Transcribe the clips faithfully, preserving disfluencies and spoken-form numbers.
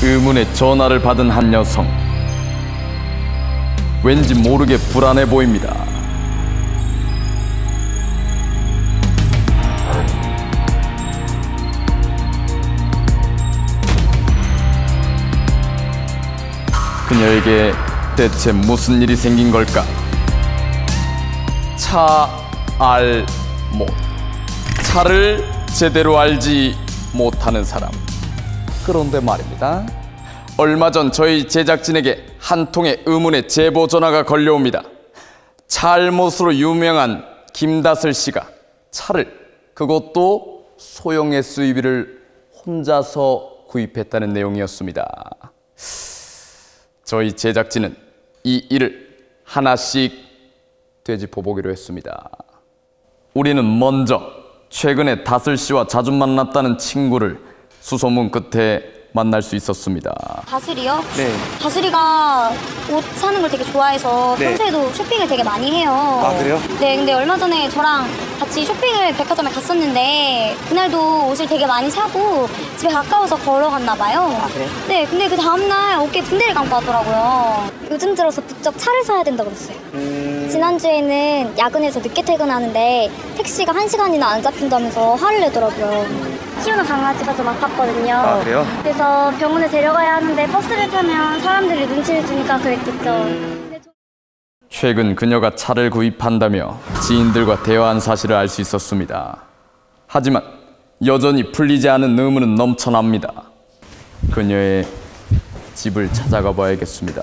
의문의 전화를 받은 한 여성. 왠지 모르게 불안해 보입니다. 그녀에게 대체 무슨 일이 생긴 걸까? 차, 알, 못. 차를 제대로 알지 못하는 사람. 그런데 말입니다. 얼마 전 저희 제작진에게 한 통의 의문의 제보 전화가 걸려옵니다. 차알못으로 유명한 김다슬 씨가 차를, 그것도 소형 에스유브이를 혼자서 구입했다는 내용이었습니다. 저희 제작진은 이 일을 하나씩 되짚어보기로 했습니다. 우리는 먼저 최근에 다슬 씨와 자주 만났다는 친구를 수소문 끝에 만날 수 있었습니다. 다슬이요? 네. 다슬이가 옷 사는 걸 되게 좋아해서 네. 평소에도 쇼핑을 되게 많이 해요. 아, 그래요? 네, 근데 얼마 전에 저랑 같이 쇼핑을 백화점에 갔었는데 그날도 옷을 되게 많이 사고 집에 가까워서 걸어갔나 봐요. 아, 그래요? 네, 근데 그 다음날 어깨에 붕대를 감고 왔더라고요. 요즘 들어서 부쩍 차를 사야 된다고 그랬어요. 음... 지난주에는 야근해서 늦게 퇴근하는데 택시가 한 시간이나 안 잡힌다면서 화를 내더라고요. 키우는 강아지가 좀 아팠거든요. 아, 그래요? 그래서 병원에 데려가야 하는데 버스를 타면 사람들이 눈치를 주니까 그랬겠죠. 음... 최근 그녀가 차를 구입한다며 지인들과 대화한 사실을 알 수 있었습니다. 하지만 여전히 풀리지 않은 의문은 넘쳐납니다. 그녀의 집을 찾아가 봐야겠습니다.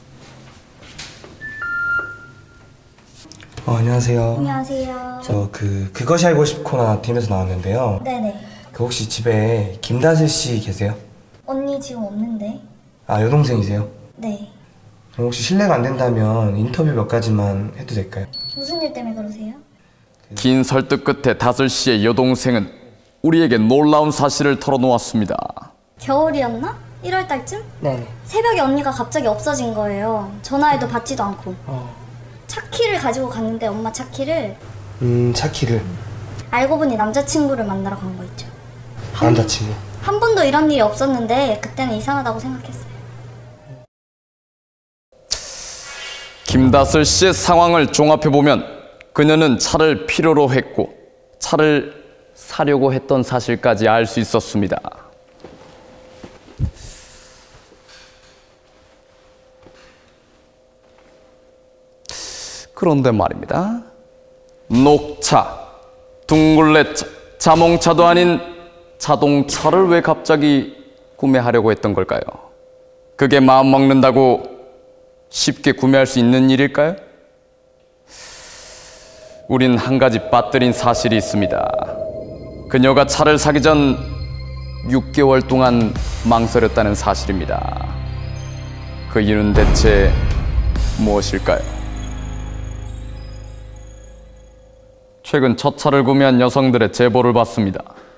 어, 안녕하세요. 안녕하세요. 저 그 그것이 알고 싶구나 팀에서 나왔는데요. 네네. 그 혹시 집에 김다슬 씨 계세요? 언니 지금 없는데? 아, 여동생이세요? 네. 그럼 혹시 실례가 안 된다면 인터뷰 몇 가지만 해도 될까요? 무슨 일 때문에 그러세요? 긴 설득 끝에 다슬 씨의 여동생은 우리에게 놀라운 사실을 털어놓았습니다. 겨울이었나? 일월 달쯤? 네네. 새벽에 언니가 갑자기 없어진 거예요. 전화해도 받지도 않고. 어. 차키를 가지고 갔는데 엄마 차키를 음, 차키를. 알고 보니 남자친구를 만나러 간 거 있죠. 남자친구. 한 번도 이런 일이 없었는데 그때는 이상하다고 생각했어요. 김다슬 씨의 상황을 종합해보면 그녀는 차를 필요로 했고 차를 사려고 했던 사실까지 알 수 있었습니다. 그런데 말입니다. 녹차, 둥글레차, 자몽차도 아닌 자동차를 왜 갑자기 구매하려고 했던 걸까요? 그게 마음 먹는다고 쉽게 구매할 수 있는 일일까요? 우린 한 가지 빠뜨린 사실이 있습니다. 그녀가 차를 사기 전 육 개월 동안 망설였다는 사실입니다. 그 이유는 대체 무엇일까요? 최근 첫 차를 구매한 여성들의 제보를 받습니다.